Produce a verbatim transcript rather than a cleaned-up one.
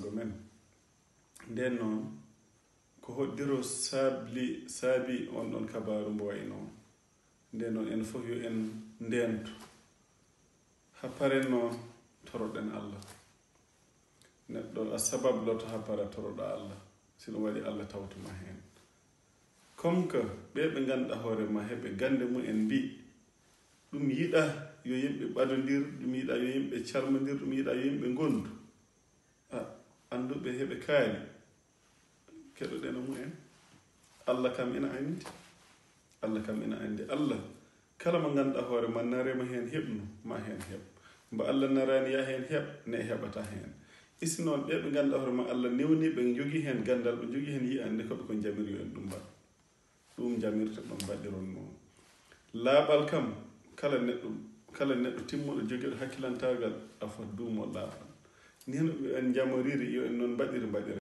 hoore men. Nden noon ko hoddiro saabli saabi on ɗon kabaru mbo wayi noon. Nden noon en fof yo en ndento ha paren noon toroɗen Allah. Neɗɗo a sababloto ha para toroɗa Allah sino waɗi Allah tawtuma hen. Comme que ɓe ɓe ganduɗa hoore ma heɓe gande mumen mbi ɗum yiɗa yo yimɓe ɓadodir, ɗum yiɗa yo yimɓe calmodir, ɗum yiɗa yo yimɓe gondu. a anduɓe heɓe kaali keɗoɗen mumen. Allah kam ina andi, Allah kam ina andi. Allah kala mo ganduɗa hoore ma narema hen heɓnu ma hen heɓ. Mbo Allah narani ya hen heɓ ne heɓata hen. isi noon ɓe ɓe ganduɗa hoore ma Allah newni ɓe jogui hen gandal, ɓe jogui hen yiyande koɓe ko jamiri yo en ɗum mbaɗ. Ɗum jamirta ɗon mbaɗiron noon. Laaɓal kam kala neɗɗo kala neɗɗo timmuɗo joguiɗo hakkilantagal a fot duumo laaɓal. Ni no en jamoriri yo en noon mbaɗiri mbaɗira